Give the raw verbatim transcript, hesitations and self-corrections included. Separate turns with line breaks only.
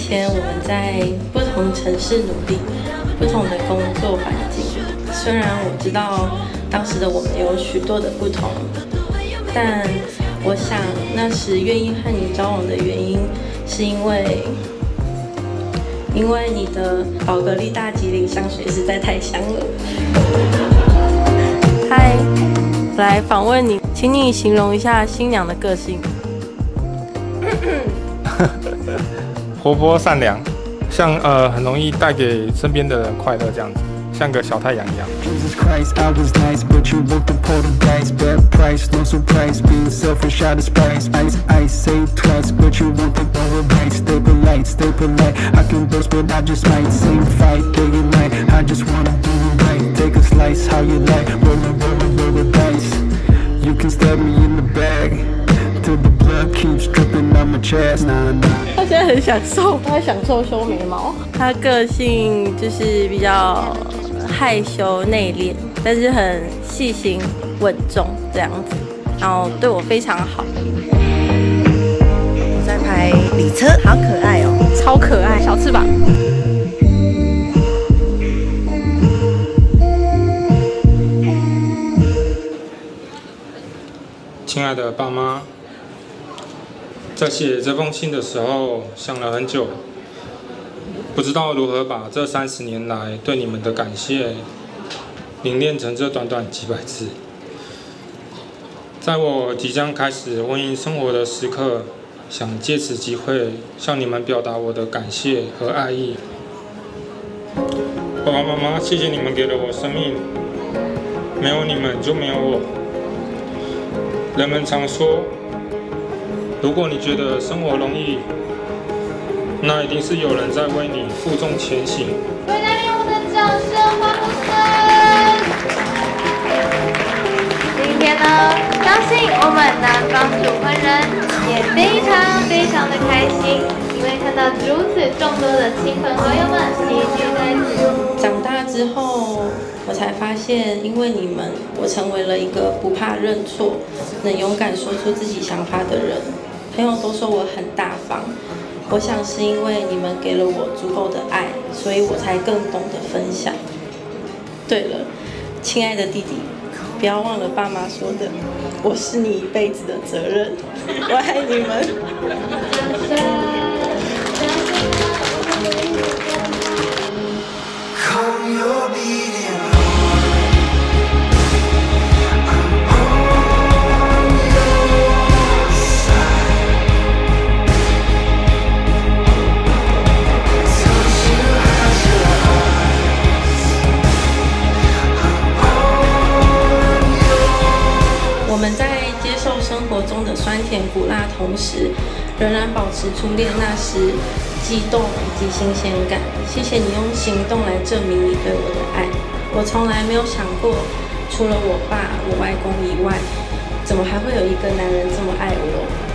前我们在不同城市努力，不同的工作环境。虽然我知道当时的我们有许多的不同，但我想那时愿意和你交往的原因，是因为因为你的宝格丽大吉岭香水实在太香了。嗨，来访问你，请你形容一下新娘的个性。
活泼善良，像呃很容易带给身边的人快乐这样子，像个小太阳一样。
他现在很享受，他享受修眉毛。他个性就是比较害羞内敛，但是很细心稳重这样子，然后对我非常好。
我在拍礼车，好可爱哦，
超可爱，小翅膀。
亲爱的爸妈，在写这封信的时候想了很久，不知道如何把这三十年来对你们的感谢凝练成这短短几百字。在我即将开始婚姻生活的时刻，想借此机会向你们表达我的感谢和爱意。爸爸妈妈，谢谢你们给了我生命，没有你们就没有我。人们常说，如果你觉得生活容易，那一定是有人在为你负重前行。
为来宾我们的掌声欢呼声！今天呢，相信我们南方主婚人也非常非常的开心，因为看到如此众多的亲朋好友们齐聚在此。
长大之后，我才发现，因为你们，我成为了一个不怕认错、能勇敢说出自己想法的人。朋友都说我很大方，我想是因为你们给了我足够的爱，所以我才更懂得分享。对了，亲爱的弟弟，不要忘了爸妈说的，我是你一辈子的责任。我爱你们。我们在接受生活中的酸甜苦辣，同时仍然保持初恋那时激动以及新鲜感。谢谢你用行动来证明你对我的爱。我从来没有想过，除了我爸、我外公以外，怎么还会有一个男人这么爱我？